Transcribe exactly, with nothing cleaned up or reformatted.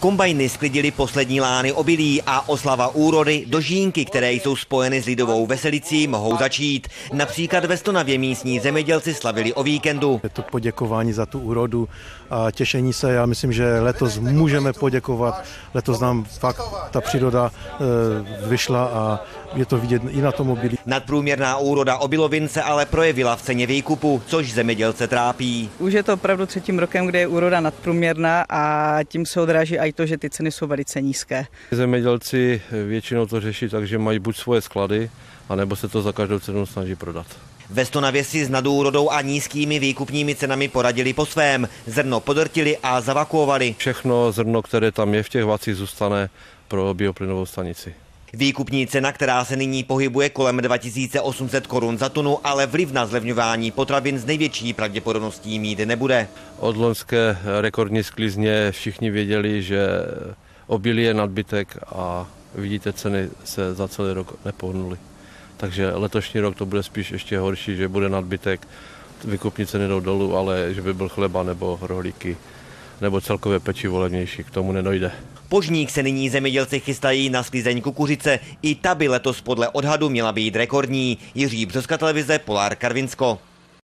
Kombajny sklidily poslední lány obilí a oslava úrody, dožínky, které jsou spojeny s lidovou veselicí, mohou začít. Například ve Stonavě místní zemědělci slavili o víkendu. Je to poděkování za tu úrodu a těšení se. Já myslím, že letos můžeme poděkovat. Letos nám fakt ta příroda e, vyšla a je to vidět i na tom obilí. Nadprůměrná úroda obilovin se ale projevila v ceně výkupu, což zemědělce trápí. Už je to opravdu třetím rokem, kde je úroda nadprůměrná a tím se odráží i to, že ty ceny jsou velice nízké. Zemědělci většinou to řeší tak, že mají buď svoje sklady, anebo se to za každou cenu snaží prodat. Ve Stonavě si s nadúrodou a nízkými výkupními cenami poradili po svém. Zrno podrtili a zavakuovali. Všechno zrno, které tam je v těch vacích, zůstane pro bioplynovou stanici. Výkupní cena, která se nyní pohybuje kolem dva tisíce osm set korun za tunu, ale vliv na zlevňování potravin s největší pravděpodobností mít nebude. Od loňské rekordní sklizně všichni věděli, že obilí je nadbytek a vidíte, ceny se za celý rok nepohnuly. Takže letošní rok to bude spíš ještě horší, že bude nadbytek, výkupní ceny jdou dolů, ale že by byl chleba nebo rohlíky nebo celkově pečivo levnější, k tomu nedojde. Požník se nyní zemědělci chystají na sklizeň kukuřice. I ta by letos podle odhadu měla být rekordní. Jiří Břoska, televize Polar Karvinsko.